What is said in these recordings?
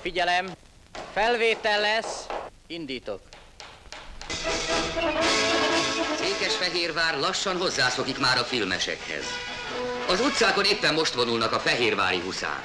figyelem, felvétel lesz, indítok. Székesfehérvár lassan hozzászokik már a filmesekhez. Az utcákon éppen most vonulnak a fehérvári huszárok.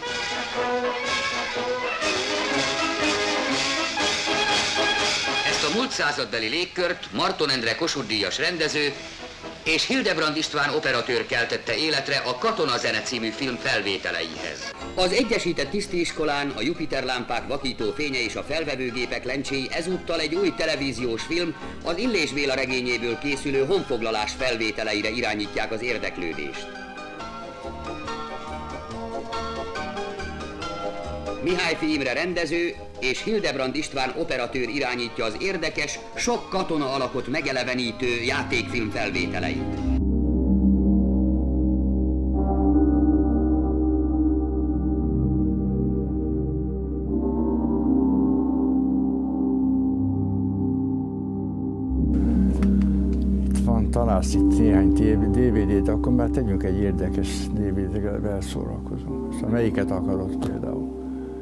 Ezt a múlt századbeli légkört Marton Endre Kossuth-díjas rendező és Hildebrand István operatőr keltette életre a Katona zene című film felvételeihez. Az egyesített tisztiiskolán a Jupiter lámpák vakító fénye és a felvevőgépek lencséi ezúttal egy új televíziós film, az Illés Béla regényéből készülő honfoglalás felvételeire irányítják az érdeklődést. Mihályfi Imre rendező és Hildebrand István operatőr irányítja az érdekes, sok katona alakot megelevenítő játékfilm felvételeit. Itt van, találsz itt néhány DVD-t, akkor már tegyünk egy érdekes DVD-vel, elszórakozunk. Szóval melyiket akarod például?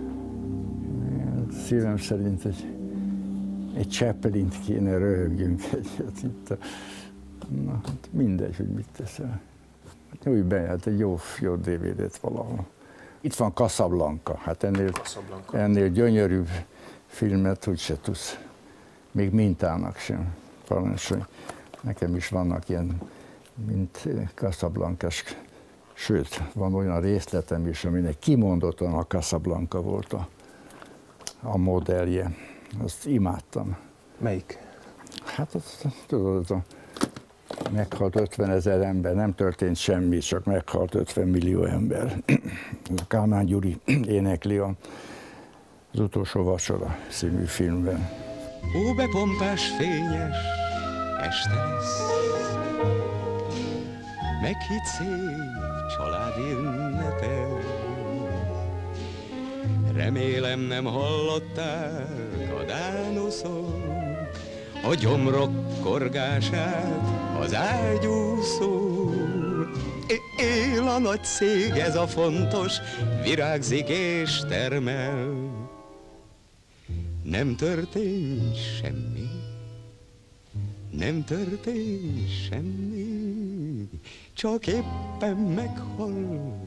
Szívem szerint egy Chaplint kéne, röhögjünk egyet itt. Na, hát mindegy, hogy mit teszel. Nyújj be, hát egy jó DVD-t valahol. Itt van Casablanca, hát ennél gyönyörűbb filmet úgyse tudsz. Még mintának sem. Parancsolj. Nekem is vannak ilyen, mint Casablancás, sőt, van olyan részletem is, aminek kimondottan a Casablanca volt a modellje. Azt imádtam. Melyik? Hát tudod, meghalt 50 000 ember, nem történt semmi, csak meghalt 50 millió ember. Kálmán Gyuri énekli az Utolsó vacsora című filmben. Hóbepompás fényes este lesz, meghitt szép családi ünnepel. Remélem nem hallották a dánoszok a gyomrok korgását az ágyúszól. Él a nagy cég, ez a fontos, virágzik és termel. Nem történt semmi, nem történt semmi, csak éppen meghalt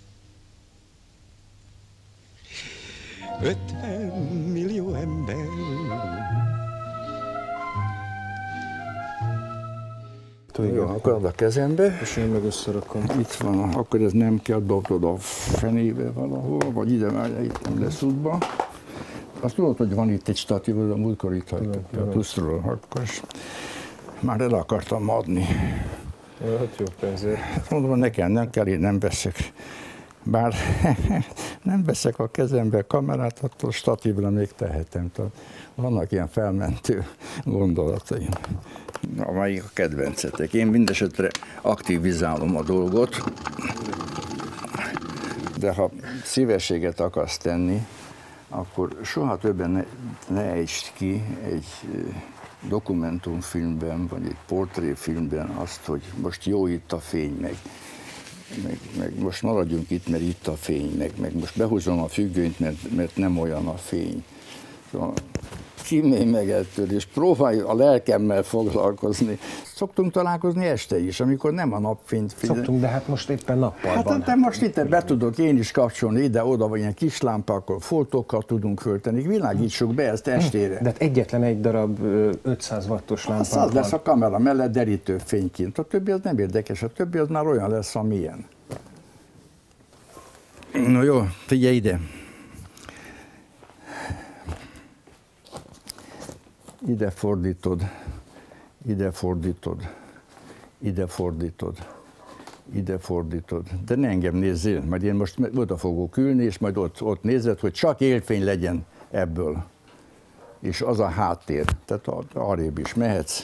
50 millió ember. Jó, akkor ad a kezembe. És én meg összerakom. Itt van, akkor ez nem kell, dobd a fenébe valahol, vagy ide már itt nem lesz útba. Azt tudod, hogy van itt egy statív, a múltkor itt hagytuk a tuszról, akkor már el akartam adni. Hát jó pénzért. Mondom, nekem nem kell, én nem veszek. Bár nem veszek a kezembe kamerát, attól statívra még tehetem. Tehát vannak ilyen felmentő gondolataim, amelyik a kedvencetek. Én mindesetre aktivizálom a dolgot, de ha szívességet akarsz tenni, akkor soha többen ne ejtsd ki egy dokumentumfilmben, vagy egy portréfilmben azt, hogy most jó itt a fény, meg most maradjunk itt, mert itt a fény, meg most behúzom a függönyt, mert nem olyan a fény. Szóval kímélj meg ettől, és próbálj a lelkemmel foglalkozni. Szoktunk találkozni este is, amikor nem a napfényt figyel. Szoktunk, de hát most éppen nappal hát, van. Hát most itt be tudok én is kapcsolni ide-oda, vagy ilyen kis lámpákkal, foltokkal tudunk föltenni. Világítsuk be ezt estére. De hát egyetlen egy darab 500 wattos lámpa van. Az lesz a kamera mellett derítő fényként. A többi az nem érdekes, a többi az már olyan lesz, amilyen. No jó, figyelj ide. Ide fordítod, ide fordítod, ide fordítod, ide fordítod. De ne engem nézzél, majd én most oda fogok ülni, és majd ott nézed, hogy csak élfény legyen ebből. És az a háttér, tehát arrébb is mehetsz.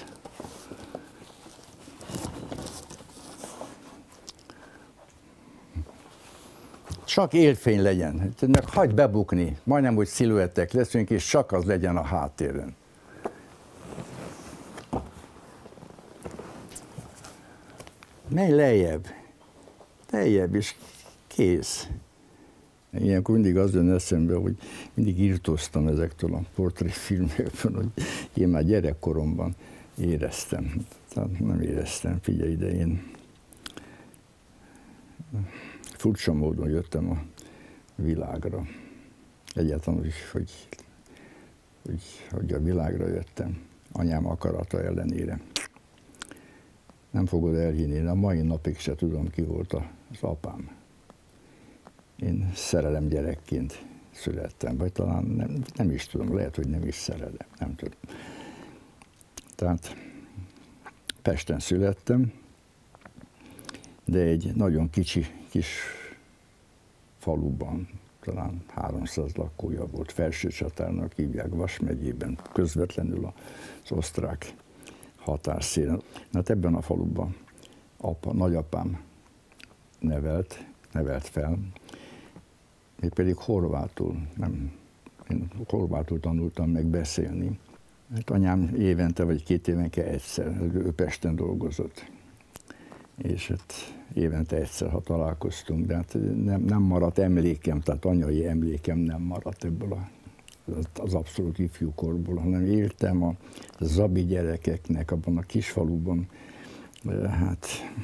Csak élfény legyen, hagyd bebukni, majdnem, hogy sziluettek leszünk, és csak az legyen a háttéren. Menj lejjebb, és kész. Ilyenkor mindig az jön eszembe, hogy mindig írtóztam ezektől a portréfilmekből, hogy én már gyerekkoromban éreztem. Tehát nem éreztem, figyelj ide, én furcsa módon jöttem a világra. Egyáltalán is, hogy a világra jöttem, anyám akarata ellenére. Nem fogod elhinni, én a mai napig se tudom, ki volt az apám. Én szerelem gyerekként születtem, vagy talán nem is tudom, lehet, hogy nem is szerelem, nem tudom. Tehát Pesten születtem, de egy nagyon kis faluban, talán 300 lakója volt, Felsőcsatárnak hívják, Vas megyében, közvetlenül az osztrák határszélen. Hát ebben a faluban nagyapám nevelt fel, még pedig horvátul, én horvátul tanultam meg beszélni. Hát anyám évente vagy 2 évenke egyszer, ő Pesten dolgozott. És hát évente egyszer, ha találkoztunk, de hát nem maradt emlékem, tehát anyai emlékem nem maradt ebből az abszolút ifjúkorból, hanem éltem a zabi gyerekeknek abban a kisfaluban, hát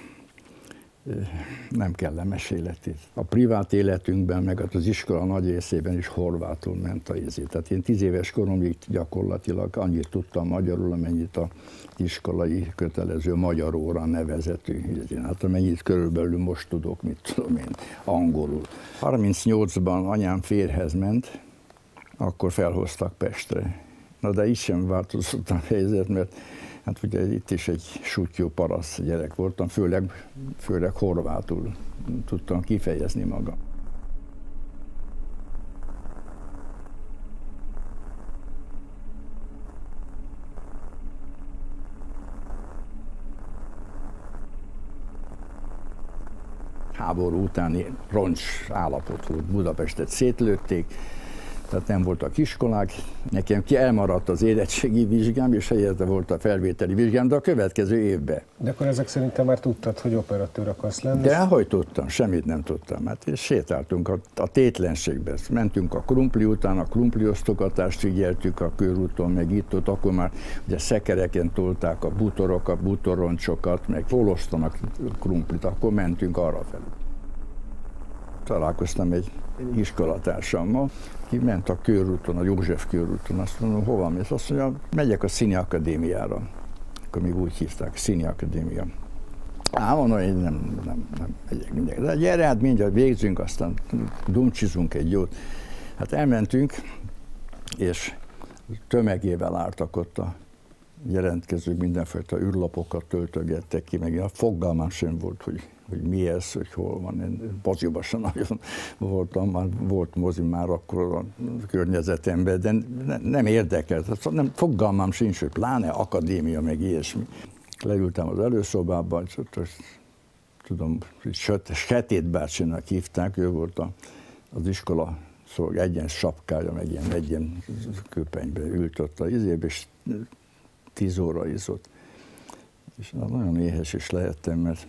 nem kellemes életét. A privát életünkben, meg az iskola nagy részében is horvátul ment a izé. Tehát én 10 éves koromig gyakorlatilag annyit tudtam magyarul, amennyit az iskolai kötelező magyar óra nevezetű. Hát amennyit körülbelül most tudok, mit tudom én, angolul. 38-ban anyám férjhez ment, akkor felhoztak Pestre. Na de itt sem változott a helyzet, mert hát ugye itt is egy suttyó paraszt gyerek voltam, főleg horvátul tudtam kifejezni magam. Háború utáni roncs állapot volt, Budapestet szétlőtték, tehát nem voltak iskolák. Nekem elmaradt az érettségi vizsgám, és helyette volt a felvételi vizsgám, de a következő évben. De akkor ezek szerint te már tudtad, hogy operatőr akarsz lenni? De hogy tudtam, semmit nem tudtam. Hát és sétáltunk a tétlenségbe. Mentünk a krumpli után, a krumpliosztogatást figyeltük a körúton, meg itt-ott, akkor már ugye szekereken tolták a butorokat, butoroncsokat, meg olostam krumplit, akkor mentünk arra felé. Találkoztam egy iskolatársammal, ki ment a körúton, a József körúton, azt mondom, hova mész? Azt mondja, megyek a Színi Akadémiára. Akkor még úgy hívták, Színi Akadémia. Mondom, én nem megyek mindenki. De gyere, hát mindjárt végzünk, aztán dumcsizunk egy jót. Hát elmentünk, és tömegével álltak ott a jelentkezők, mindenfajta űrlapokat töltögettek ki, meg a fogalmam sem volt, hogy mi ez, hogy hol van. Én moziban sem nagyon voltam, már volt mozi már akkor a környezetemben, de nem érdekelt. Fogalmam sincs, hogy pláne akadémia, meg ilyesmi. Leültem az előszobába, és tudom, Setét bácsinak hívták, ő volt az iskola egyen sapkája, meg egyen köpenybe ült ott a izébe, és 10 óra izott. És nagyon éhes is lehettem, mert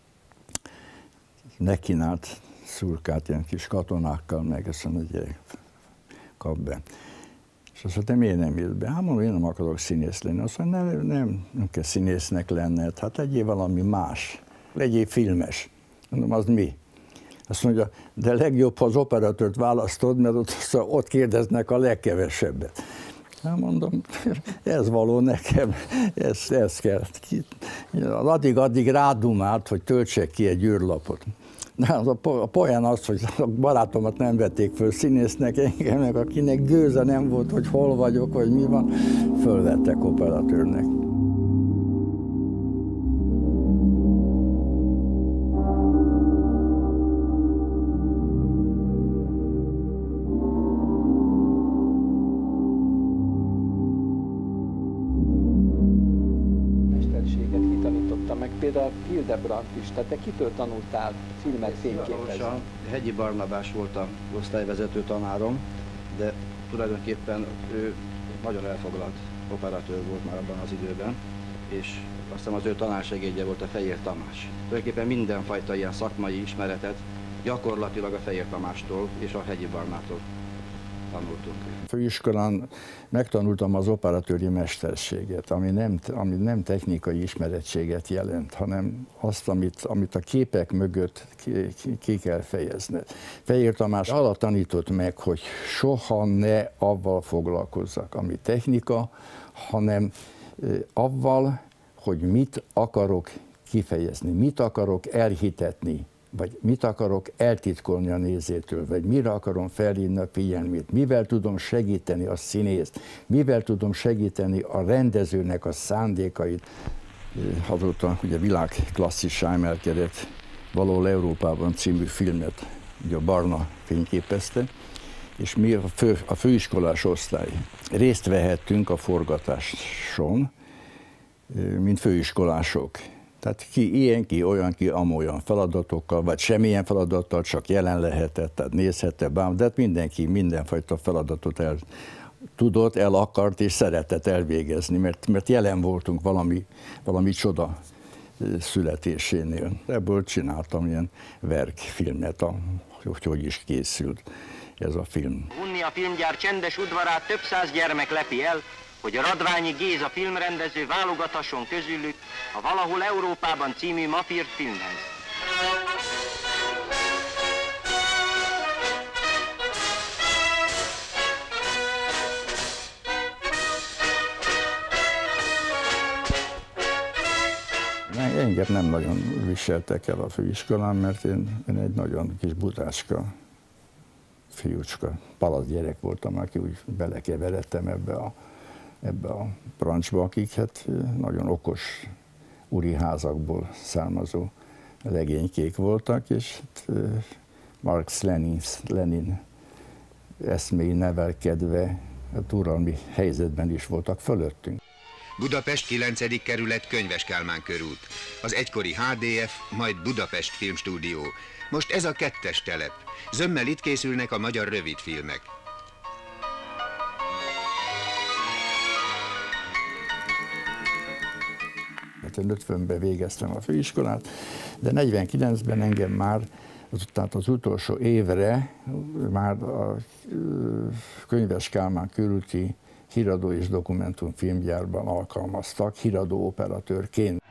nekínált szurkát ilyen kis katonákkal, meg azt mondja, hogy gyerek, kap be. És azt mondta, miért nem jött be? Hát mondom, én nem akarok színész lenni. Azt mondja, nem kell színésznek lenned, hát legyél valami más, legyél filmes. Mondom, az mi? Azt mondja, de legjobb, ha az operatőrt választod, mert ott kérdeznek a legkevesebbet. Hát mondom, ez való nekem, ez kell. Addig rádumált, hogy töltsek ki egy űrlapot. De az a poén az, hogy a barátomat nem vették föl színésznek, engem meg akinek gőze nem volt, hogy hol vagyok, vagy mi van, fölvettek operatőrnek. Például Hildebrandt is, tehát te kitől tanultál filmet fényképezni? Hegyi Barnabás volt az osztályvezető tanárom, de tulajdonképpen ő nagyon elfoglalt operatőr volt már abban az időben, és azt hiszem az ő tanársegédje volt a Fejér Tamás. Tulajdonképpen mindenfajta ilyen szakmai ismeretet gyakorlatilag a Fejér Tamástól és a Hegyi Barnától tanultunk. Főiskolán megtanultam az operatőri mesterséget, ami nem technikai ismerettséget jelent, hanem azt, amit a képek mögött ki kell fejezni. Fejér Tamás arra tanított meg, hogy soha ne avval foglalkozzak, ami technika, hanem avval, hogy mit akarok kifejezni, mit akarok elhitetni, vagy mit akarok eltitkolni a nézőtől, vagy mire akarom felhívni a figyelmét, mivel tudom segíteni a színészt, mivel tudom segíteni a rendezőnek a szándékait. Azóta ugye világklasszissá emelkedett Valahol Európában című filmet ugye a Barna fényképezte, és mi a főiskolás osztály részt vehettünk a forgatáson, mint főiskolások. Tehát ki ilyen, ki olyan, ki amolyan feladatokkal, vagy semmilyen feladattal, csak jelen lehetett, tehát nézhette, de hát mindenki mindenfajta feladatot tudott, el akart és szeretett elvégezni, mert jelen voltunk valami csoda születésénél. Ebből csináltam ilyen verkfilmet, hogy is készült ez a film. Hunnia filmgyár csendes udvarát több száz gyermek lepi el, hogy a Radványi Géza filmrendező válogathasson közülük a Valahol Európában című Mafírt filmhez. Engem nem nagyon viseltek el a főiskolán, mert én egy nagyon kis butácska fiúcska, palasz gyerek voltam, aki úgy belekeveredtem ebbe a brancsba, akik hát nagyon okos úri házakból származó legénykék voltak, és Marx Lenin eszméi nevelkedve hát uralmi helyzetben is voltak fölöttünk. Budapest 9. kerület, Könyves Kálmán körút. Az egykori HDF, majd Budapest Filmstúdió. Most ez a 2-es telep. Zömmel itt készülnek a magyar rövidfilmek. Én 50-ben végeztem a főiskolát, de 49-ben engem már, tehát az utolsó évre már a Könyves Kálmán körúti híradó és dokumentumfilmgyárban alkalmaztak híradó operatőrként.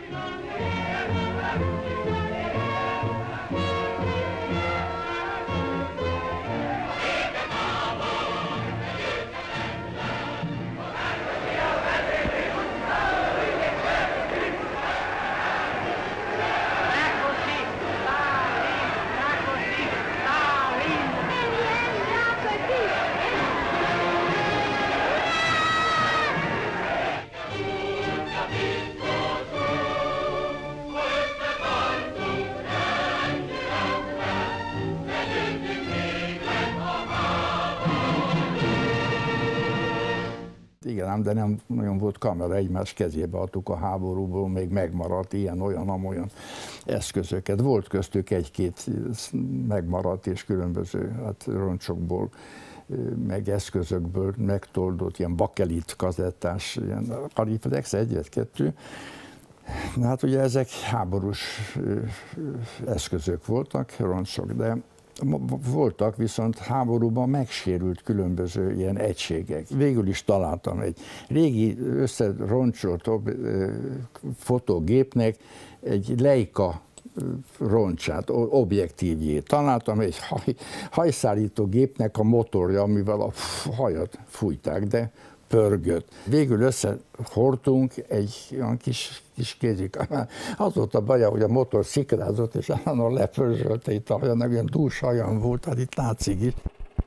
Igen, de nem nagyon volt kamera, egymás kezébe adtuk a háborúból, még megmaradt ilyen-olyan-amolyan eszközöket. Volt köztük egy-két megmaradt és különböző roncsokból, meg eszközökből megtoldott ilyen bakelit kazettás, ilyen Ariflex 1-2. Hát ugye ezek háborús eszközök voltak, roncsok, de voltak viszont háborúban megsérült különböző ilyen egységek. Végül is találtam egy régi összeroncsolt fotógépnek egy Leica roncsát, objektívjét. Találtam egy hajszállító gépnek a motorja, amivel a hajat fújták, de pörgött. Végül összehordtunk egy olyan kis kézikamát. Az volt a baja, hogy a motor szikrázott, és állandóan lepörzsölte itt a hajának, olyan dús hajam volt, hát itt látszik itt.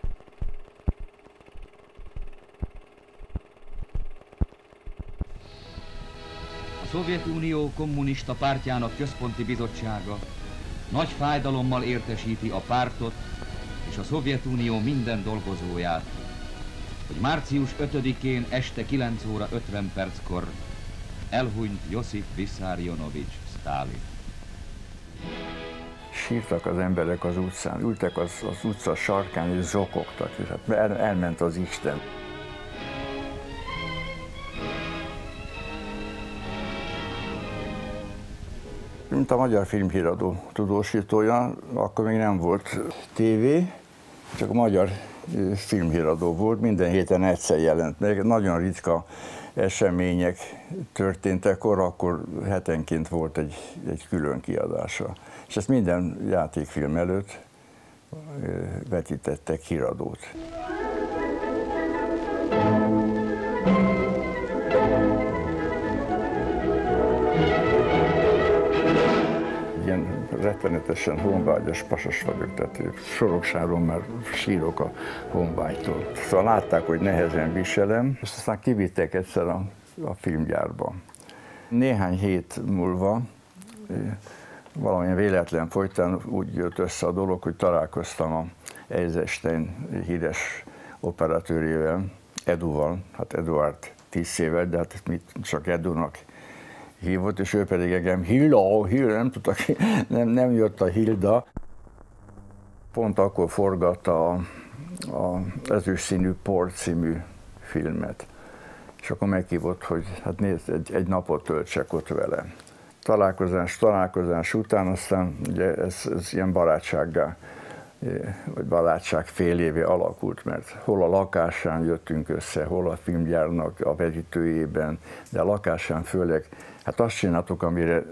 A Szovjetunió Kommunista Pártjának Központi Bizottsága nagy fájdalommal értesíti a pártot és a Szovjetunió minden dolgozóját, hogy március 5-én este 9 óra 50 perckor elhunyt Josif Vissarionovics Sztálin. Sírtak az emberek az utcán, ültek az utca sarkán és zokogtak, és hát elment az Isten. mint a Magyar Filmhíradó tudósítója, akkor még nem volt tévé, csak a Magyar Filmhíradó volt, minden héten egyszer jelent meg, nagyon ritka események történtek, akkor hetenként volt egy külön kiadása. És ezt minden játékfilm előtt vetítettek híradót. Ilyen rettenetesen honvágyas pasas vagyok, tehát Soroksáron már sírok a honvágytól. Szóval látták, hogy nehezen viselem, és aztán kivittek egyszer a filmgyárba. Néhány hét múlva valamilyen véletlen folytán úgy jött össze a dolog, hogy találkoztam a Eisenstein híres operatőrével, Eduval, hát Eduard Tissével, de hát csak Edunak hívott, és ő pedig engem Hilda, nem tudtak, nem jött a Hilda. Pont akkor forgatta a Ezüst színű Port című filmet. És akkor meghívott, hogy hát nézd, egy napot töltsek ott vele. Találkozás után aztán ugye ez ilyen barátsággá, vagy barátság fél éve alakult, mert hol a lakásán jöttünk össze, hol a filmgyárnak a vezetőjében, de a lakásán főleg, hát azt csináltuk, amire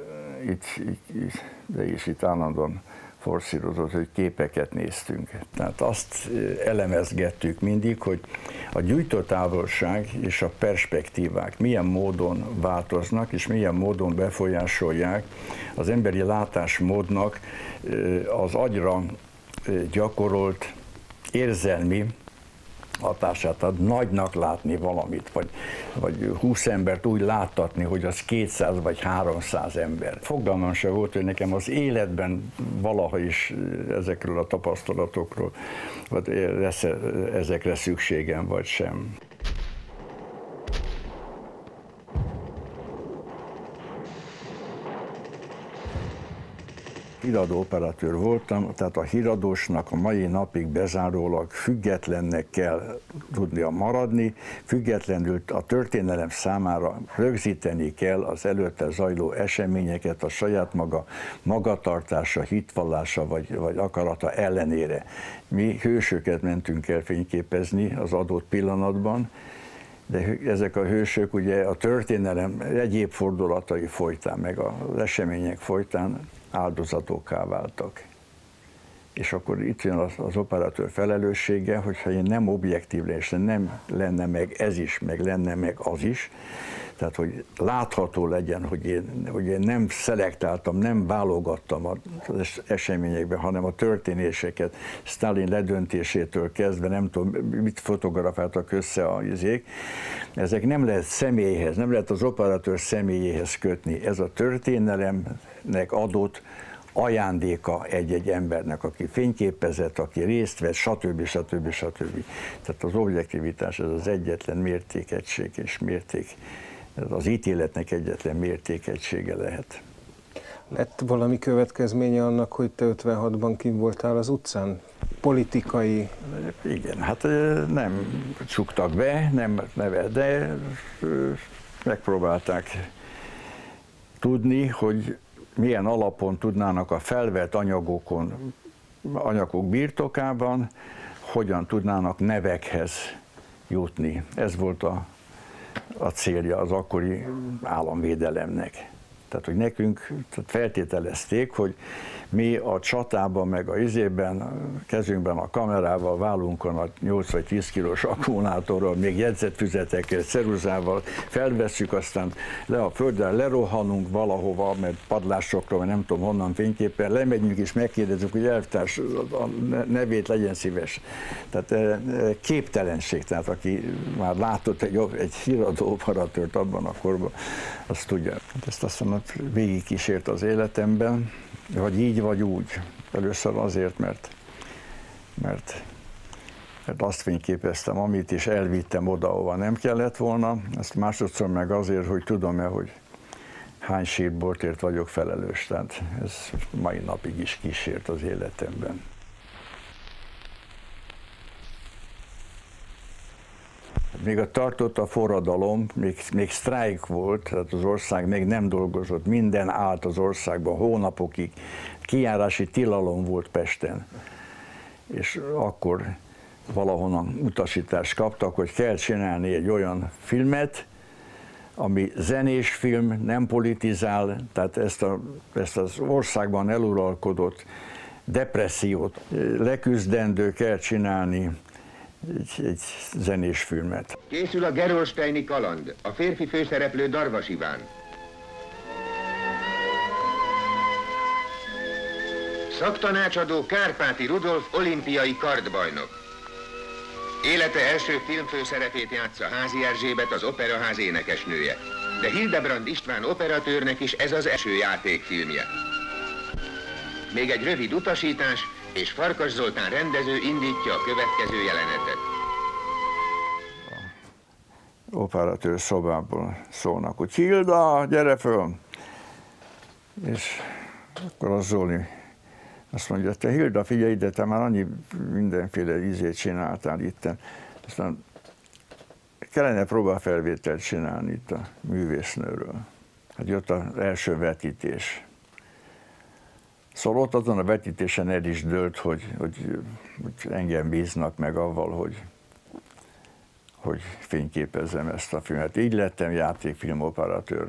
itt állandóan forszírozott, hogy képeket néztünk. Tehát azt elemezgettük mindig, hogy a gyújtótávolság és a perspektívák milyen módon változnak, és milyen módon befolyásolják az emberi látásmódnak az agyra gyakorolt érzelmi hatását, tehát nagynak látni valamit, vagy 20 embert úgy láttatni, hogy az 200 vagy 300 ember. Fogalmam sem volt, hogy nekem az életben valaha is ezekről a tapasztalatokról, vagy ezekre szükségem, vagy sem. Híradó operatőr voltam, tehát a híradósnak a mai napig bezárólag függetlennek kell tudnia maradni, függetlenül a történelem számára rögzíteni kell az előtte zajló eseményeket a saját magatartása, hitvallása vagy akarata ellenére. Mi hősöket mentünk el fényképezni az adott pillanatban, de ezek a hősök ugye a történelem egyéb fordulatai folytán, meg az események folytán áldozatokká váltak. És akkor itt jön az operatőr felelőssége, hogyha én nem objektív és nem lenne meg ez is, meg lenne meg az is, tehát hogy látható legyen, hogy én nem szelektáltam, nem válogattam az eseményekben, hanem a történéseket, Sztálin ledöntésétől kezdve, nem tudom, mit fotografáltak össze a izék, ezek nem lehet személyhez, nem lehet az operatőr személyéhez kötni. Ez a történelemnek adott ajándéka egy-egy embernek, aki fényképezett, aki részt vett, stb. Tehát az objektivitás ez az egyetlen mértékegység és ez az ítéletnek egyetlen mértékegysége lehet. Lett valami következménye annak, hogy te 56-ban kint voltál az utcán? Politikai? Igen, hát nem csuktak be, de megpróbálták tudni, hogy milyen alapon tudnának a felvett anyagok birtokában, hogyan tudnának nevekhez jutni. Ez volt a célja az akkori államvédelemnek. Tehát, hogy nekünk feltételezték, hogy mi a csatában, meg a izében, kezünkben a kamerával, vállunkon a 8 vagy 10 kilós akkumulátorral, még jegyzetfüzetekkel, ceruzával felvesszük, aztán le a földre, lerohanunk valahova, mert padlásokra, vagy nem tudom honnan fényképpen, lemegyünk és megkérdezzük, hogy elvtárs a nevét legyen szíves. Tehát képtelenség, tehát aki már látott egy híradó operatőrt abban a korban, azt tudja. Ezt aztán végigkísért az életemben, vagy így, vagy úgy. Először azért, mert azt fényképeztem, amit is elvittem oda, ahova nem kellett volna. Ezt másodszor meg azért, hogy tudom-e, hogy hány sírboltért vagyok felelős. Tehát ez mai napig is kísért az életemben. Még tartott a forradalom, még sztrájk volt, tehát az ország még nem dolgozott, minden állt az országban hónapokig, kijárási tilalom volt Pesten. És akkor valahonnan utasítást kaptak, hogy kell csinálni egy olyan filmet, ami zenés film, nem politizál, tehát ezt az országban eluralkodott depressziót leküzdendő, kell csinálni egy zenés filmet. Készül a Gerolsteini kaland, a férfi főszereplő Darvas Iván. Szaktanácsadó Kárpáti Rudolf olimpiai kardbajnok. Élete első filmfőszerepét játsza Házi Erzsébet, az Operaház énekesnője. De Hildebrand István operatőrnek is ez az első játékfilmje. Még egy rövid utasítás, és Farkas Zoltán rendező indítja a következő jelenetet. Operatőr szobából szólnak, hogy Hilda, gyere föl! És akkor az Zoli azt mondja, te Hilda, figyelj ide, te már annyi mindenféle ízét csináltál itten. Aztán kellene próbálfelvételt csinálni itt a művésznőről. Hát jött az első vetítés. Szóval ott azon a vetítésen el is dőlt, hogy engem bíznak meg avval, hogy fényképezzem ezt a filmet. Így lettem játékfilmoperatőr.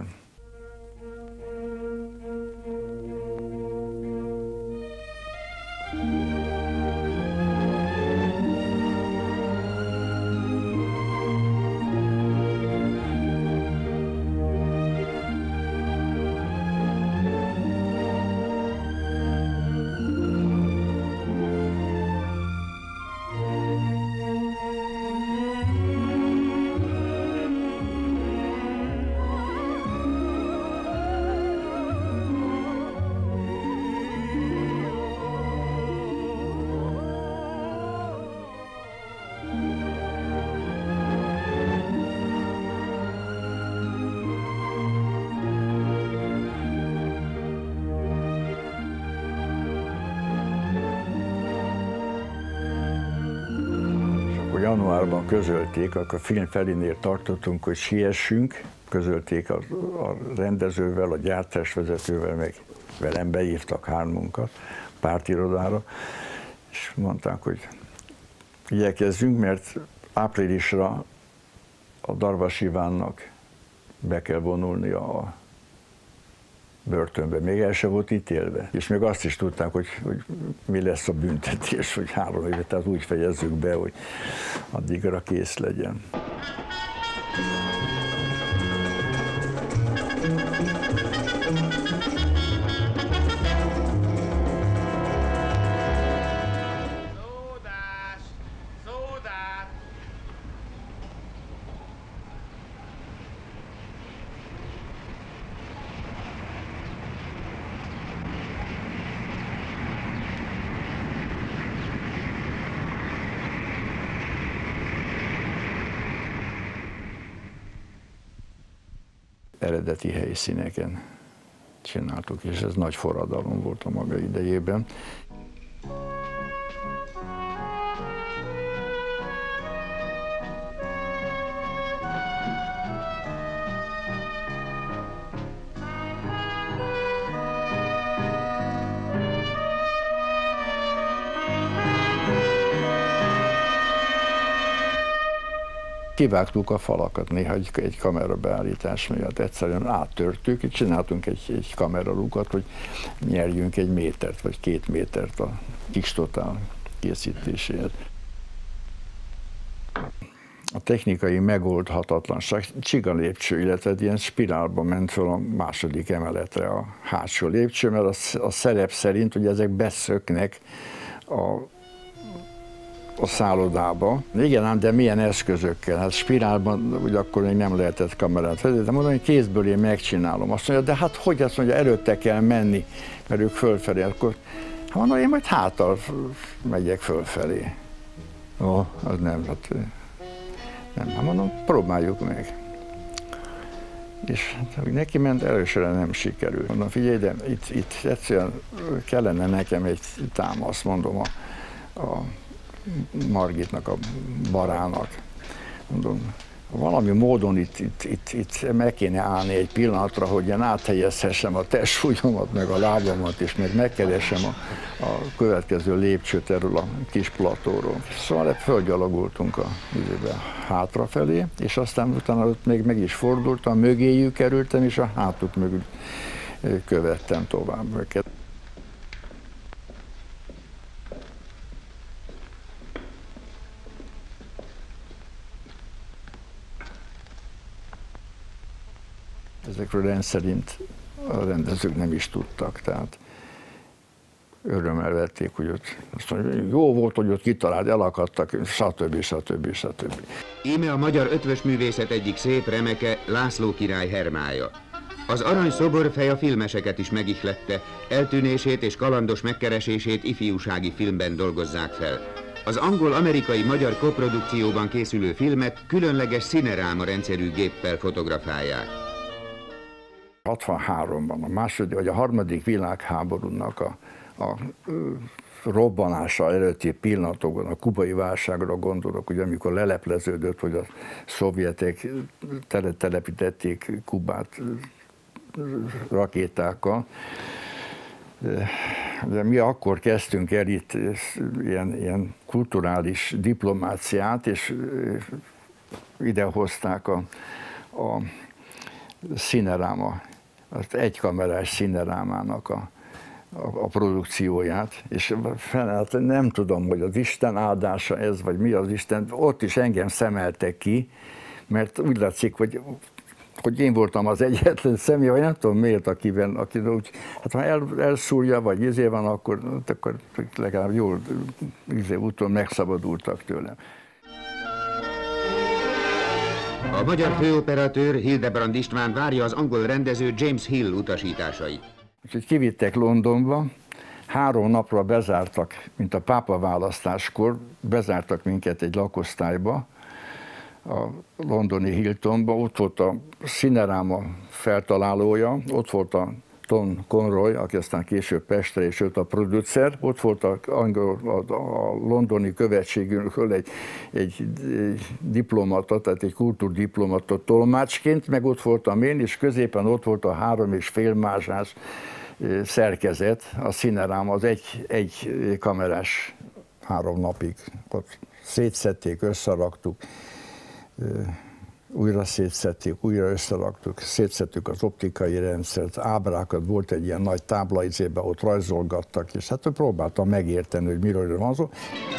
Januárban közölték, akkor a film felénél tartottunk, hogy siessünk, közölték a rendezővel, a gyártásvezetővel, meg velem beívtak hármunkat pártirodára, és mondták, hogy igyekezzünk, mert áprilisra a Darvas Ivánnak be kell vonulnia a börtönbe, még el se volt ítélve. És még azt is tudták, hogy mi lesz a büntetés, hogy 3 évet, tehát úgy fejezzük be, hogy addigra kész legyen. Eredeti helyszíneken csináltuk, és ez nagy forradalom volt a maga idejében. Kivágtuk a falakat néha egy kamerabeállítás miatt, egyszerűen áttörtük, csináltunk egy kameralukat, hogy nyerjünk 1 métert vagy 2 métert a X-Total készítéséért. A technikai megoldhatatlanság, csiga lépcső, illetve ilyen spirálba ment fel a 2. emeletre a hátsó lépcső, mert a szerep szerint ugye ezek beszöknek a szállodába. Igen, ám, de milyen eszközökkel? Hát spirálban, ugye akkor még nem lehetett kamerát vezetni, de mondom, hogy kézből én megcsinálom. Azt mondja, de hát hogy azt mondja, előtte kell menni, mert ők fölfelé. Akkor hát mondom, én majd háttal megyek fölfelé. Ó, az nem, hát nem. Hát mondom, próbáljuk meg. És neki ment, először nem sikerült. Mondom, figyelj, de itt egyszerűen kellene nekem egy támasz, mondom, a Margitnak, a barának, mondom, valami módon itt meg kéne állni egy pillanatra, hogy én áthelyezhessem a testsúlyomat, meg a lábamat, és meg megkeressem a következő lépcsőt erről a kis platóról. Szóval fölgyalogultunk a hátrafelé, és aztán utána ott még meg is fordultam, mögéjük kerültem, és a hátuk mögül követtem tovább őket. Ezekről rendszerint a rendezők nem is tudtak, tehát örömmel vették, hogy ott azt mondja, jó volt, hogy ott kitalált, elakadtak, stb. Íme a magyar ötvös művészet egyik szép remeke, László király Hermája. Az arany szoborfej a filmeseket is megihlette, eltűnését és kalandos megkeresését ifjúsági filmben dolgozzák fel. Az angol-amerikai-magyar koprodukcióban készülő filmet különleges Cineráma rendszerű géppel fotografálják. 63-ban, a második vagy a harmadik világháborúnak a robbanása előtti pillanatokban, a kubai válságra gondolok, hogy amikor lelepleződött, hogy a szovjetek telepítették Kubát rakétákkal, de mi akkor kezdtünk el itt ilyen kulturális diplomáciát, és idehozták a Cineráma, az egykamerás Cinerámának a produkcióját, és nem tudom, hogy az Isten áldása ez, vagy mi az Isten, ott is engem szemeltek ki, mert úgy látszik, hogy én voltam az egyetlen személy, vagy nem tudom miért, aki úgy, hát ha elszúrja, vagy van, akkor legalább jól úton megszabadultak tőlem. A magyar főoperatőr Hildebrand István várja az angol rendező James Hill utasításait. Úgyhogy kivittek Londonba, 3 napra bezártak, mint a pápa választáskor, bezártak minket egy lakosztályba, a londoni Hiltonba, ott volt a Cineráma feltalálója, ott volt a Tom Conroy, aki aztán később Pestre, és őt a producer, ott volt a londoni követségünkről egy diplomata, tehát egy kultúrdiplomata tolmácsként, meg ott voltam én, és középen ott volt a 3,5 mázsás szerkezet, a Cineráma, az egy kamerás 3 napig. Ott szétszedték, összeraktuk, újra szétszettük, újra összeraktuk, szétszettük az optikai rendszert, ábrákat, volt egy ilyen nagy tábla, ott rajzolgattak, és hát próbáltam megérteni, hogy miről van szó.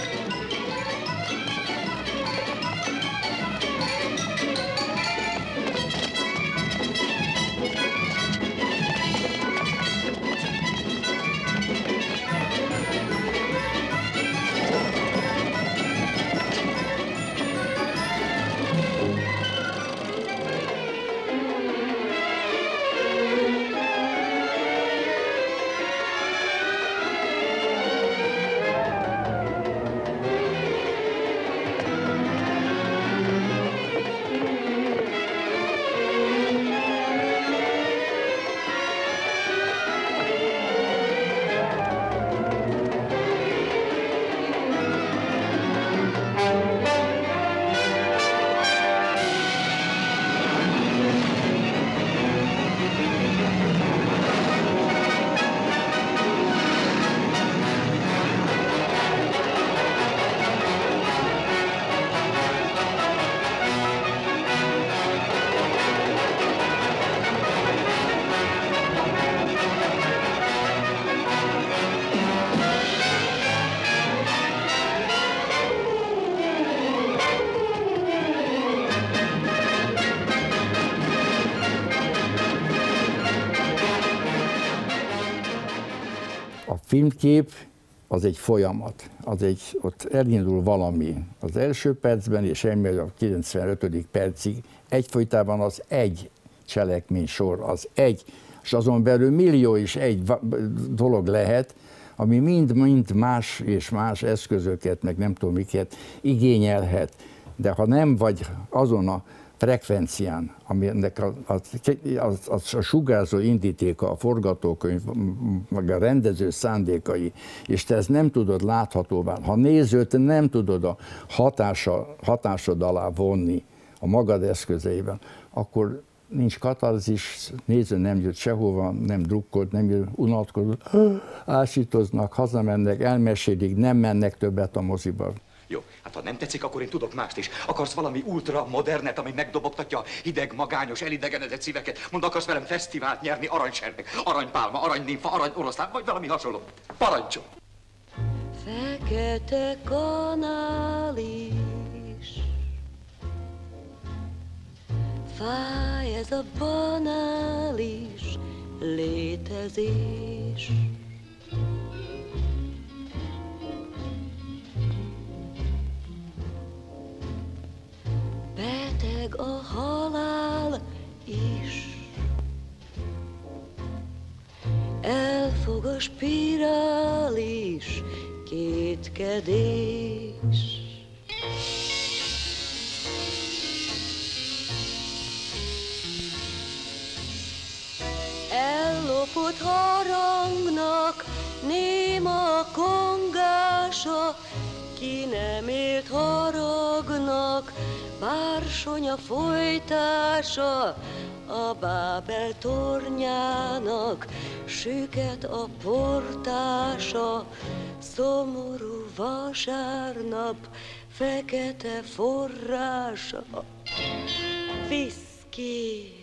Filmkép az egy folyamat, ott elindul valami az első percben, és elmegy a 95. percig. Egyfolytában az egy cselekménysor, az egy, és azon belül millió és egy dolog lehet, ami mind más és más eszközöket, meg nem tudom miket igényelhet. De ha nem vagy azon a frekvencián, aminek a sugárzó indítéka, a forgatókönyv, meg a rendező szándékai, és te ezt nem tudod láthatóvá, ha nézőt nem tudod a hatásod alá vonni a magad eszközeivel, akkor nincs katarzis, néző nem jött sehova, nem drukkod, nem jött, unatkozó, ásítoznak, hazamennek, elmesélik, nem mennek többet a moziba. Jó, hát ha nem tetszik, akkor én tudok mást is. Akarsz valami ultra modernet, ami megdobogtatja a hideg, magányos, elidegenedett szíveket? Mondd, akarsz velem fesztivált nyerni, aranysernek, aranypálma, aranynimfa, aranyoroszlán, vagy valami hasonló? Parancsol! Fekete kanál is, fáj ez a banális létezés. Beteg a halál is, elfog a spirális kétkedés. Ellopott harangnak néma kongása, ki nem élt haragnak, bársonya folytása, a Bábel tornyának, süket a portása, szomorú vasárnap, fekete forrása. Viszki,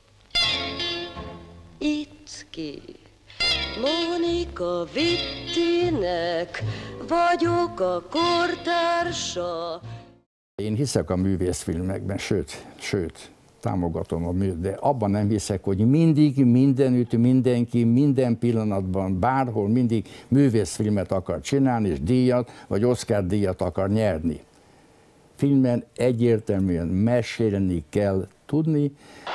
itt ki, Mónika Wittinek vagyok a kortársa. Én hiszek a művészfilmekben, sőt, támogatom a műt, de abban nem hiszek, hogy mindig, mindenütt, mindenki, minden pillanatban, bárhol mindig művészfilmet akar csinálni, és díjat, vagy Oscar-díjat akar nyerni. Filmen egyértelműen mesélni kell tudni.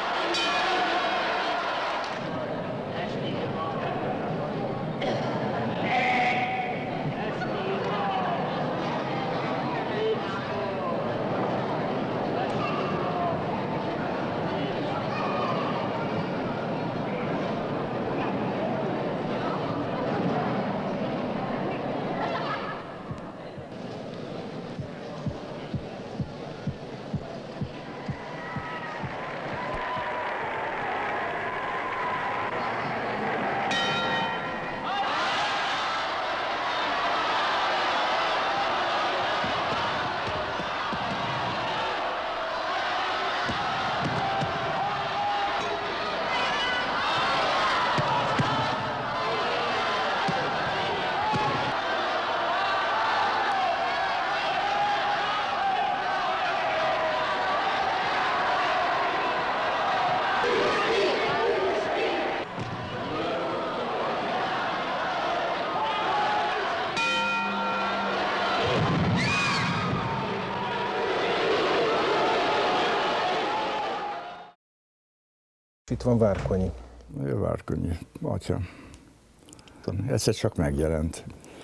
Itt van Várkonyi. Várkonyi, atya. Egyszer csak megjelent.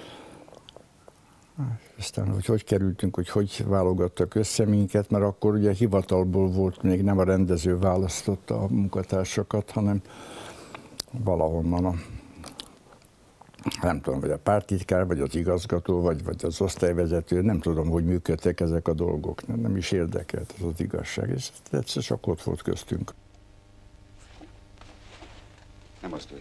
Aztán, hogy kerültünk, hogy válogattak össze minket, mert akkor ugye hivatalból volt, még nem a rendező választotta a munkatársakat, hanem valahonnan nem tudom, vagy a pártitkár, vagy az igazgató, vagy az osztályvezető, nem tudom, hogy működtek ezek a dolgok, nem is érdekelt ez az igazság, és egyszer csak ott volt köztünk. Nem mozdulj.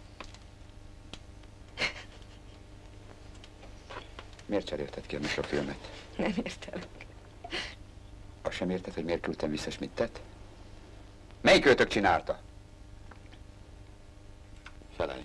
Miért cserélted ki a filmet? Nem értem. Azt sem érted, hogy miért küldtem vissza Schmidtet? Melyik őtök csinálta? Felelj.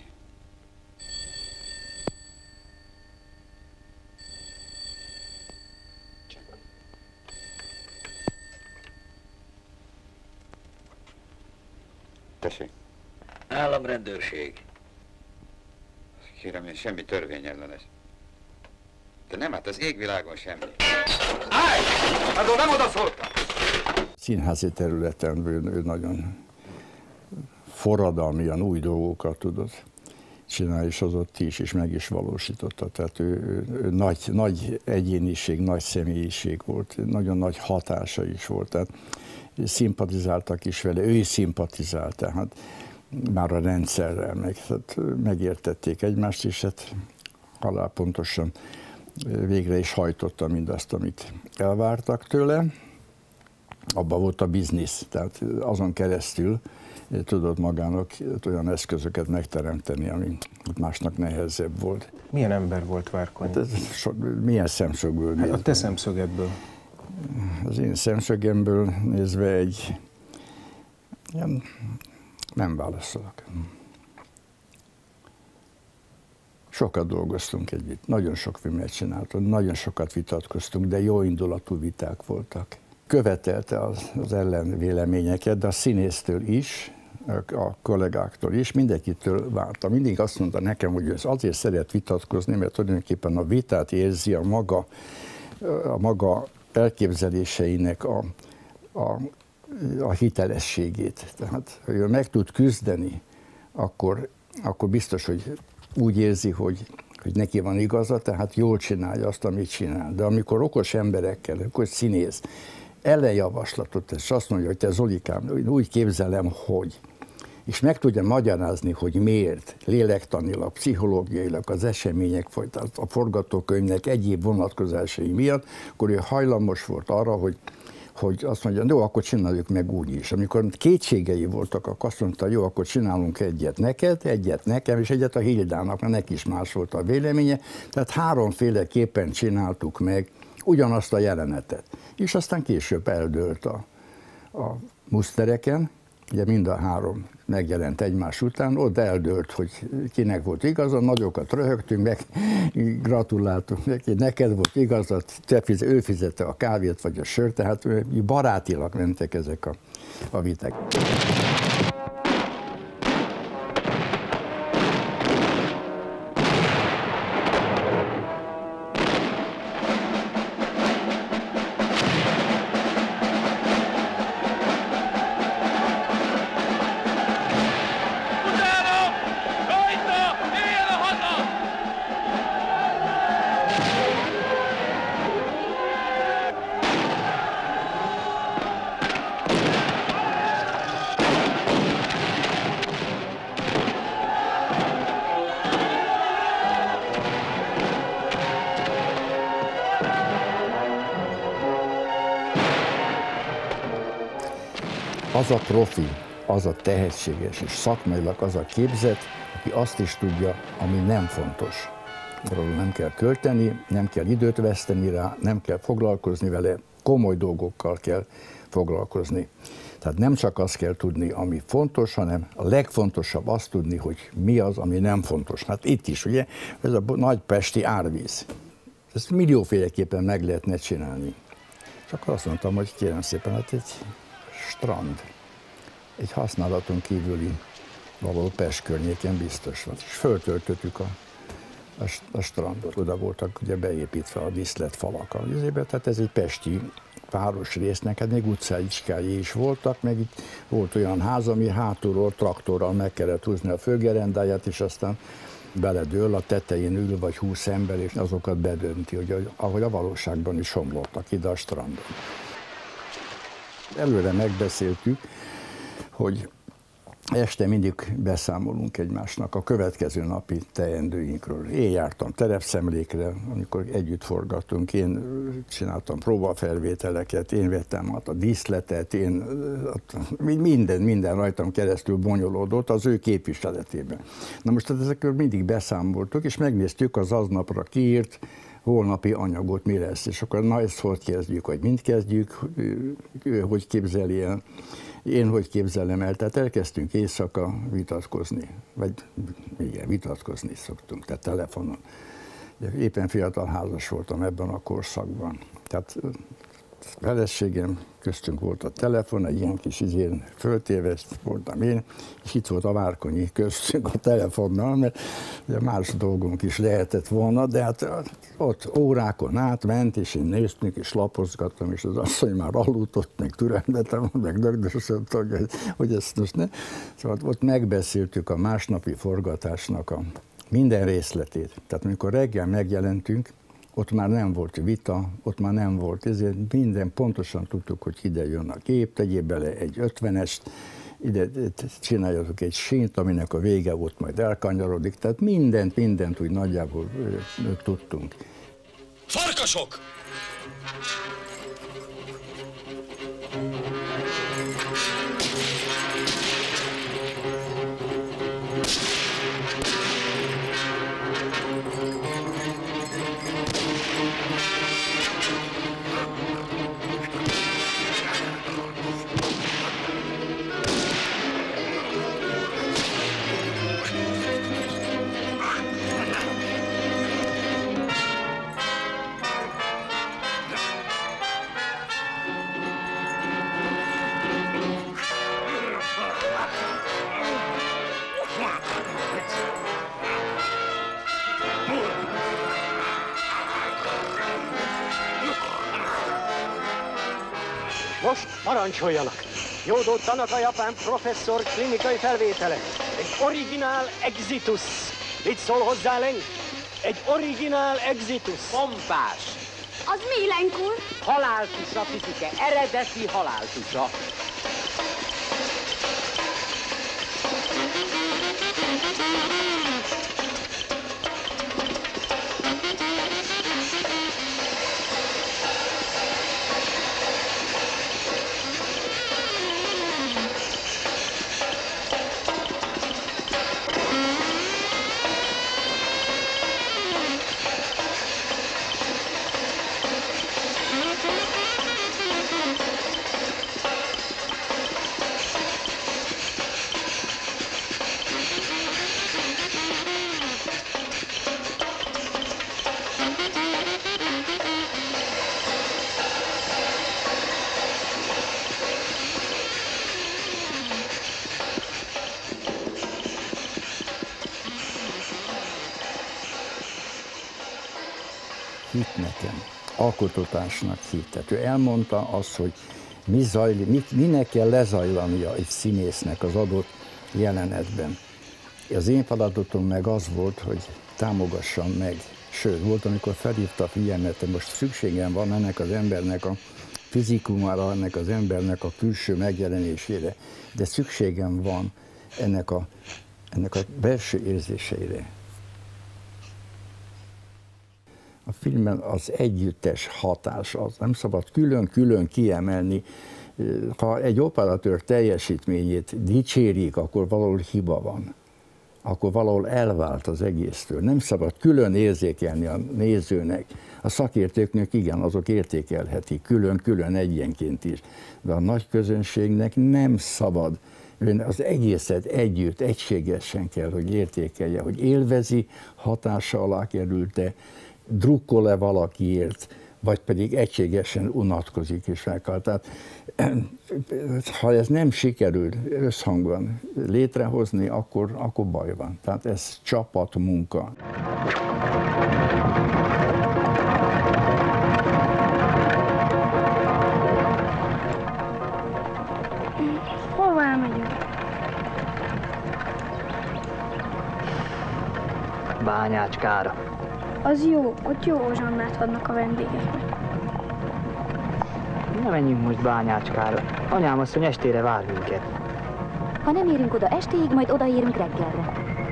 Tessék. Államrendőrség. Kérem, én semmi törvényellenes. De nem, hát az égvilágon semmi. Állj! Arról nem odaszóltam! Színházi területen ő nagyon forradalmian új dolgokat tudott csinálni, és az ott is meg is valósította. Tehát ő nagy egyéniség, nagy személyiség volt, nagyon nagy hatása is volt. Tehát szimpatizáltak is vele, ő is szimpatizált, tehát már a rendszerrel, megértették egymást, és hát halálpontosan végre is hajtotta mindazt, amit elvártak tőle. Abba volt a biznisz, tehát azon keresztül tudott magának olyan eszközöket megteremteni, ami másnak nehezebb volt. Milyen ember volt Várkonyi? Hát milyen szemszögből nézve? A te szemszögedből. Az én szemszögemből nézve egy... Ilyen, nem válaszolok. Sokat dolgoztunk együtt, nagyon sok filmet csináltunk, nagyon sokat vitatkoztunk, de jó indulatú viták voltak. Követelte az ellenvéleményeket, de a színésztől is, a kollégáktól is, mindenkitől várta. Mindig azt mondta nekem, hogy ő azért szeret vitatkozni, mert tulajdonképpen a vitát érzi a maga elképzeléseinek a hitelességét. Tehát, ha ő meg tud küzdeni, akkor biztos, hogy úgy érzi, hogy neki van igaza, tehát jól csinálja azt, amit csinál. De amikor okos emberekkel, okos színész ellenjavaslatot tesz, és azt mondja, hogy te Zolikám, úgy képzelem, hogy, és meg tudja magyarázni, hogy miért, lélektanilag, pszichológiailag az események folytatán, a forgatókönyvnek egyéb vonatkozásai miatt, akkor ő hajlamos volt arra, hogy azt mondja, jó, akkor csináljuk meg úgy is. Amikor kétségei voltak, akkor azt mondta, jó, akkor csinálunk egyet neked, egyet nekem, és egyet a Hildának, mert neki is más volt a véleménye. Tehát háromféleképpen csináltuk meg ugyanazt a jelenetet. És aztán később eldőlt a musztereken, ugye mind a három megjelent egymás után, ott eldőlt, hogy kinek volt igaza, nagyokat röhögtünk, meg gratuláltunk neki, neked volt igazad, ő fizette a kávét vagy a sört, tehát barátilag mentek ezek a viták. Az a profi, az a tehetséges és szakmailag az a képzett, aki azt is tudja, ami nem fontos. Arról nem kell költeni, nem kell időt veszteni rá, nem kell foglalkozni vele, komoly dolgokkal kell foglalkozni. Tehát nem csak azt kell tudni, ami fontos, hanem a legfontosabb azt tudni, hogy mi az, ami nem fontos. Hát itt is, ugye, ez a nagypesti árvíz. Ezt millióféleképpen meg lehetne csinálni. És akkor azt mondtam, hogy kérem szépen, hát egy strand, egy használaton kívüli valahol Pest környéken biztos van. És föltöltöttük a strandot. Oda voltak ugye beépítve a díszletfalak a vizébe, tehát ez egy pesti városrésznek, hát még utcáicskái is voltak, meg itt volt olyan ház, ami hátulról traktorral meg kellett húzni a főgerendáját, és aztán beledől, a tetején ül vagy 20 ember, és azokat bedönti, hogy ahogy a valóságban is homlottak ide a strandon. Előre megbeszéltük, hogy este mindig beszámolunk egymásnak a következő napi teendőinkről. Én jártam terepszemlékre, amikor együtt forgattunk, én csináltam próbafelvételeket, én vettem át a díszletet, minden rajtam keresztül bonyolódott az ő képviseletében. Na most ezekről mindig beszámoltuk, és megnéztük az aznapra kiírt holnapi anyagot, mi lesz, és akkor na ezt hogy kezdjük, vagy mind kezdjük, ő hogy képzeli el, én hogy képzelem el, tehát elkezdtünk éjszaka vitatkozni, vagy igen, vitatkozni szoktunk, tehát telefonon. Éppen fiatal házas voltam ebben a korszakban, tehát feleségem, köztünk volt a telefon, egy ilyen kis izén föltéve voltam én, és itt volt a Várkonyi köztünk a telefonnal, mert ugye más dolgunk is lehetett volna, de hát ott órákon átment, és én néztünk, és lapozgattam, és az asszony már aludt, ott meg türelmetem, meg dögdösödött, hogy ezt most ne. Szóval ott megbeszéltük a másnapi forgatásnak a minden részletét. Tehát amikor reggel megjelentünk, ott már nem volt vita, ott már nem volt, ezért minden pontosan tudtuk, hogy ide jön a gép, tegyél bele egy 50-est, ide csináljatok egy sínt, aminek a vége ott majd elkanyarodik, tehát mindent úgy nagyjából tudtunk. Farkasok! Most parancsoljanak! Jódó Tanaka japán professzor klinikai felvétele. Egy originál exitus. Mit szól hozzá, Leng? Egy originál exitus. Pompás. Az mi, Lenk úr? Haláltusa, Pitike. Eredeti haláltusa. Hit nekem, alkotásnak hit. Tehát ő elmondta azt, hogy minek kell lezajlania egy színésznek az adott jelenetben. Az én feladatom meg az volt, hogy támogassam meg. Sőt, volt, amikor felhívta a figyelmet, hogy most szükségem van ennek az embernek a fizikumára, ennek az embernek a külső megjelenésére, de szükségem van ennek a belső érzéseire. A filmben az együttes hatás, az nem szabad külön-külön kiemelni. Ha egy operatőr teljesítményét dicsérik, akkor valahol hiba van. Akkor valahol elvált az egésztől. Nem szabad külön érzékelni a nézőnek. A szakértőknek igen, azok értékelhetik külön-külön egyenként is. De a nagy közönségnek nem szabad. Az egészet együtt, egységesen kell, hogy értékelje, hogy élvezi, hatása alá került-e, drukkol-e valakiért, vagy pedig egységesen unatkozik és meghal. Tehát ha ez nem sikerül összhangban létrehozni, akkor baj van. Tehát ez csapatmunka. Hova elmegyünk? Bányácskára. Az jó, ott jó zsannát adnak a vendégeknek. Ne menjünk most Bányácskára. Anyám asszony estére vár minket. Ha nem érünk oda estéig, majd odaérünk reggelre.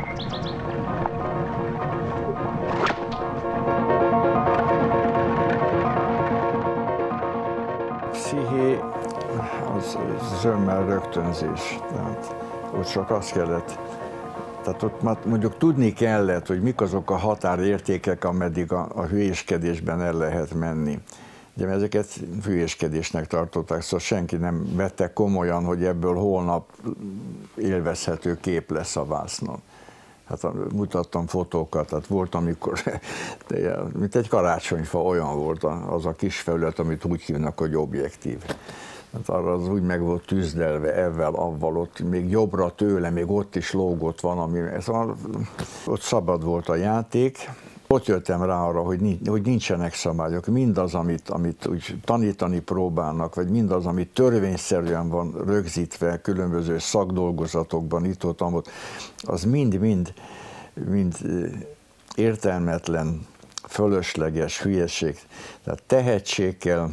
Psziché az zömmel rögtönzés. Tehát ott csak azt kellett. Tehát ott már mondjuk tudni kellett, hogy mik azok a határértékek, ameddig a hülyéskedésben el lehet menni. Ugye ezeket hülyéskedésnek tartották, szóval senki nem vette komolyan, hogy ebből holnap élvezhető kép lesz a vásznon. Hát mutattam fotókat, tehát volt, amikor, mint egy karácsonyfa, olyan volt az a kis felület, amit úgy hívnak, hogy objektív. Hát arra az úgy meg volt tűzdelve, evvel, avval, ott még jobbra tőle, még ott is lógott valami. Ott szabad volt a játék. Ott jöttem rá arra, hogy nincsenek szabályok. Mindaz, amit úgy tanítani próbálnak, vagy mindaz, amit törvényszerűen van rögzítve különböző szakdolgozatokban, itt-ott, az mind értelmetlen fölösleges hülyeség. Tehát tehetség kell,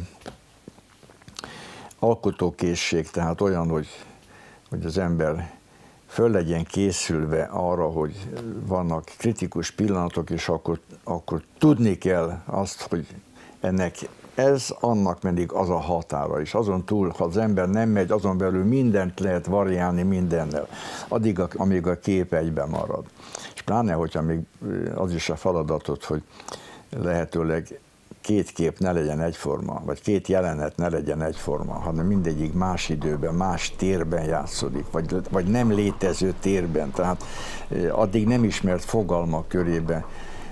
alkotókészség, tehát olyan, hogy az ember föl legyen készülve arra, hogy vannak kritikus pillanatok, és akkor tudni kell azt, hogy annak mindig az a határa is. Azon túl, ha az ember nem megy, azon belül mindent lehet variálni mindennel, addig, amíg a kép egyben marad. És pláne, hogyha még az is a feladatot, hogy lehetőleg két kép ne legyen egyforma, vagy két jelenet ne legyen egyforma, hanem mindegyik más időben, más térben játszódik, vagy nem létező térben, tehát addig nem ismert fogalmak körében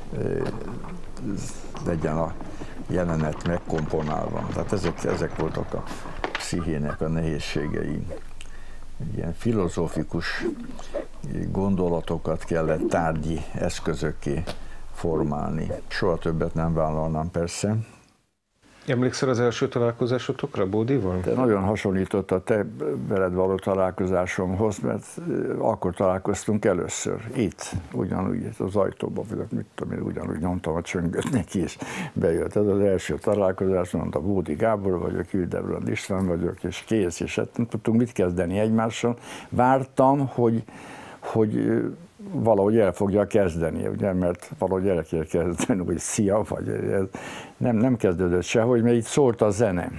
legyen a jelenet megkomponálva. Tehát ezek voltak a pszichének a nehézségei. Ilyen filozófikus gondolatokat kellett tárgyi eszközökké formálni. Soha többet nem vállalnám persze. Emlékszel az első találkozásotokra Bódival? De nagyon hasonlított a te veled való találkozásomhoz, mert akkor találkoztunk először, itt, ugyanúgy itt az ajtóban, mit tudom én, ugyanúgy nyomtam a csöngöt neki, és bejött. Ez az első találkozás, mondta, Bódi Gábor vagyok, Hildebrand István vagyok, és kész, és hát nem tudtunk mit kezdeni egymással. Vártam, hogy valahogy el fogja kezdeni, ugye, mert valahogy el kell kezdeni, hogy szia, vagy ez nem kezdődött sehogy, mert itt szólt a zene.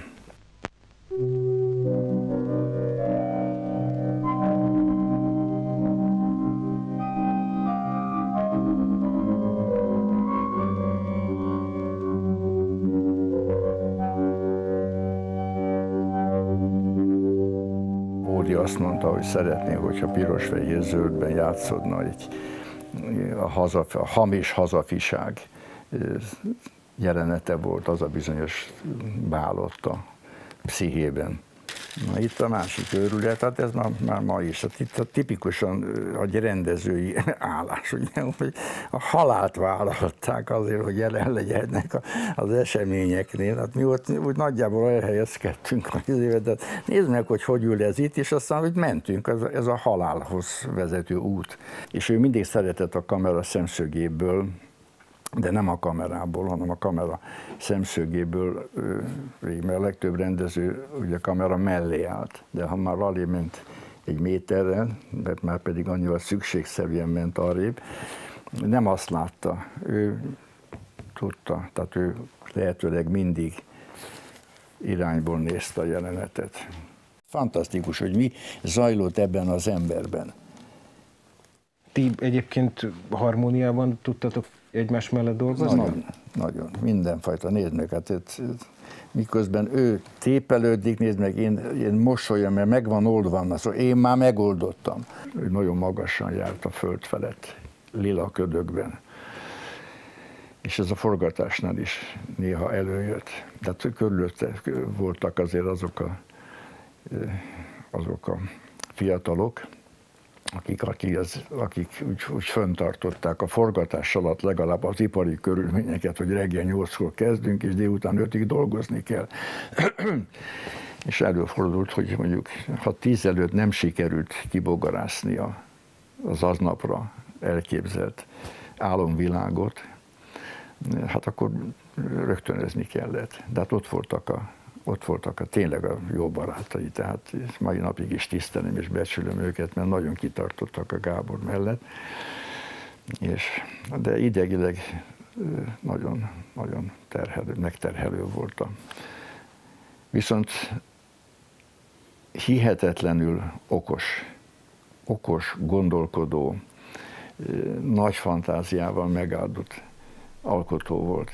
Azt mondta, hogy szeretné, hogyha piros-fehér-zöldben játszódna a hamis hazafiság jelenete volt, az a bizonyos bál ott a pszichében. Na, itt a másik őrület, hát ez már ma is. Hát itt a tipikusan a rendezői állás, ugye, hogy a halált vállalták azért, hogy jelen legyenek az eseményeknél. Hát mi ott úgy nagyjából elhelyezkedtünk az évet, de nézd meg, hogy ül ez itt, és aztán, hogy mentünk, ez a halálhoz vezető út. És ő mindig szeretett a kamera szemszögéből, de nem a kamerából, hanem a kamera szemszögéből, mert a legtöbb rendező ugye a kamera mellé állt, de ha már alébb ment egy méterrel, mert már pedig annyival szükségszerűen ment arrébb, nem azt látta, ő tudta, tehát ő lehetőleg mindig irányból nézte a jelenetet. Fantasztikus, hogy mi zajlott ebben az emberben. Ti egyébként harmóniában tudtatok egymás mellett dolgozni? Nagyon. Mindenfajta. Nézd meg, hát miközben ő tépelődik, nézd meg, én mosolyom, mert meg van oldva, szóval én már megoldottam. Ő nagyon magasan járt a föld felett, lila ködökben. És ez a forgatásnál is néha előjött. Tehát körülötte voltak azért azok a fiatalok, akik úgy fenntartották a forgatás alatt legalább az ipari körülményeket, hogy reggel 8-kor kezdünk, és délután 5-ig dolgozni kell. És előfordult, hogy mondjuk, ha 10 előtt nem sikerült kibogarászni az aznapra elképzelt álomvilágot, hát akkor rögtönözni kellett. De hát ott voltak tényleg a jó barátai, tehát mai napig is tisztelem és becsülöm őket, mert nagyon kitartottak a Gábor mellett. De idegileg nagyon megterhelő volt. Viszont hihetetlenül okos, gondolkodó, nagy fantáziával megáldott alkotó volt.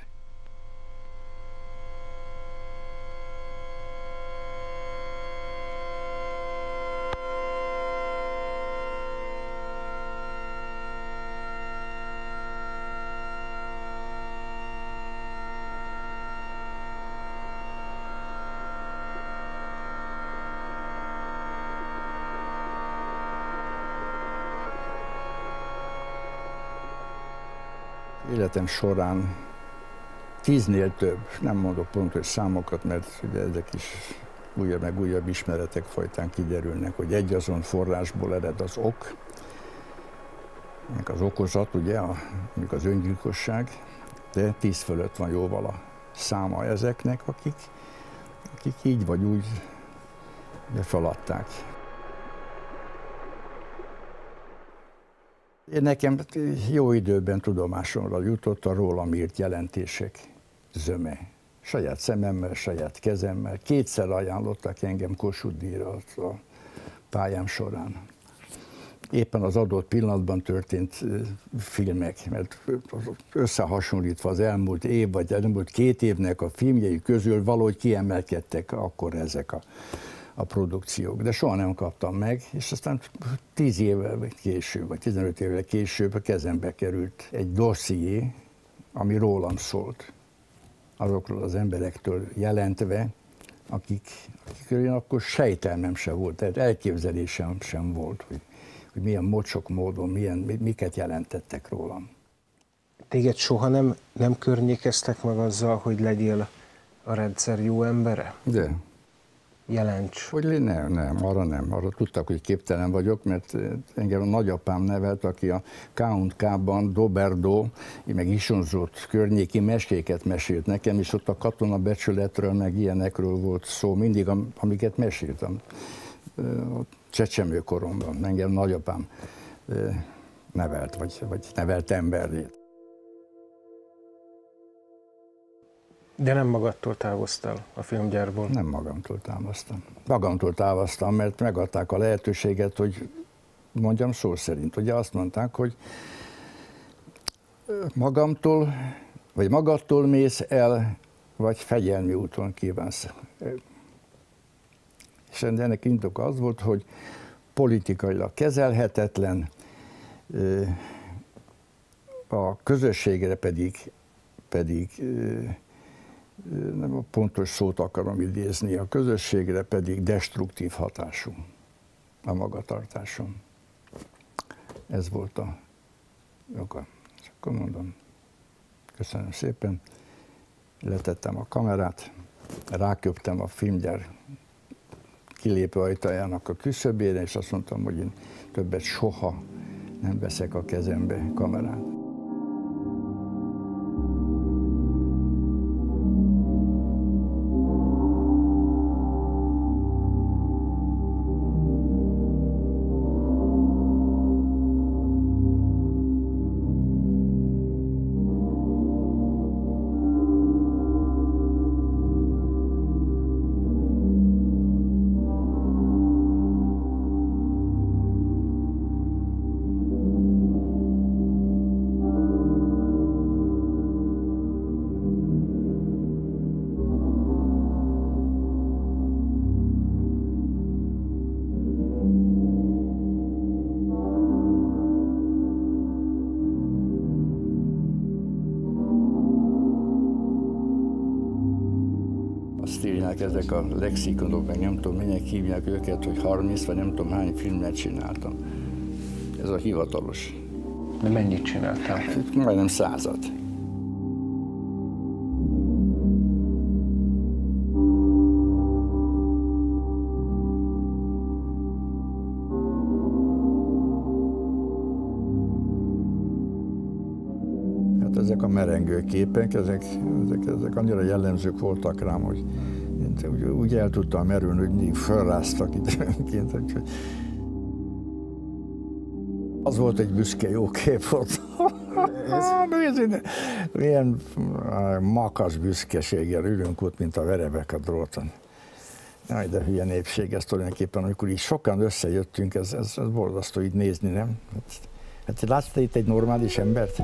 Életem során 10-nél több, nem mondok pontos számokat, mert ugye ezek is újabb meg újabb ismeretek folytán kiderülnek, hogy egy azon forrásból ered az ok, az okozat, ugye, mondjuk az öngyilkosság, de 10 fölött van jóval a száma ezeknek, akik így vagy úgy feladták. Nekem jó időben tudomásomra jutott a rólam írt jelentések zöme. Saját szememmel, saját kezemmel. 2-szer ajánlottak engem Kossuth-díjra a pályám során. Éppen az adott pillanatban történt filmek, mert összehasonlítva az elmúlt év, vagy elmúlt 2 évnek a filmjei közül valahogy kiemelkedtek akkor ezek a produkciók. De soha nem kaptam meg, és aztán 10 évvel később, vagy 15 évvel később a kezembe került egy dosszié, ami rólam szólt. Azokról az emberektől jelentve, akikről én akkor sejtelmem sem volt, tehát elképzelésem sem volt, hogy milyen mocsok módon, miket jelentettek rólam. Téged soha nem környékeztek meg azzal, hogy legyél a rendszer jó embere? De. Jelents. Hogy nem, arra nem. Arra tudtak, hogy képtelen vagyok, mert engem a nagyapám nevelt, aki a K&K-ban Doberdo, meg Isonzót környéki meséket mesélt nekem, és ott a katonabecsületről, meg ilyenekről volt szó, mindig, amiket meséltem. A csecsemőkoromban engem nagyapám nevelt, vagy nevelt emberré. De nem magadtól távoztál a filmgyárból? Nem magamtól távoztam. Magamtól távoztam, mert megadták a lehetőséget, hogy mondjam szó szerint. Ugye azt mondták, hogy magadtól mész el, vagy fegyelmi úton kívánsz. És ennek indoka az volt, hogy politikailag kezelhetetlen, a közösségre pedig nem a pontos szót akarom idézni, a közösségre pedig destruktív hatású a magatartásom. Ez volt a oka. És akkor mondom, köszönöm szépen, letettem a kamerát, ráköptem a filmgyár kilépő ajtajának a küszöbére, és azt mondtam, hogy én többet soha nem veszek a kezembe kamerát. Ezek a lexikonok, meg nem tudom, minek hívják őket, hogy 30 vagy nem tudom hány filmet csináltam. Ez a hivatalos. De mennyit csináltál? Majdnem 100-at. Hát ezek a merengő képek, ezek annyira jellemzők voltak rám, hogy úgy el tudtam merülni, hogy mindig fölráztak időnként. Az volt egy büszke jó kép volt. Milyen makas büszkeséggel ülünk ott, mint a verebek a dróton. Jaj, de hülye népség ez tulajdonképpen, amikor így sokan összejöttünk, ez borzasztó így nézni, nem? Hát láttad itt egy normális embert?